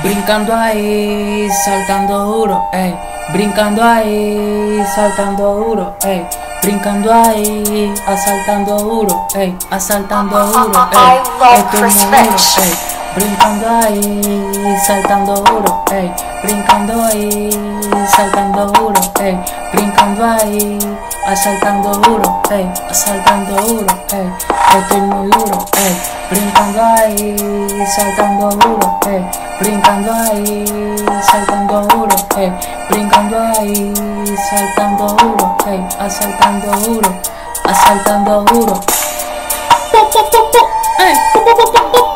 Brincando ahí, saltando duro, ey. Brincando ahí, saltando duro, ey. Brincando ahí, asaltando duro, ey. Asaltando duro, ey. Esto es muy duro, ey. Brincando ahí, saltando duro, ey. Brincando ahí, saltando duro, ey. Brincando ahí, asaltando duro, ey. Asaltando duro, ey. Esto es muy duro, ey. Brincando ahí, saltando duro, ey. Brincando ahí, saltando duro, ey. Brincando ahí, saltando duro, ey. Asaltando duro, asaltando duro. Po, po, po, po, ey. Po, po, po, po, po.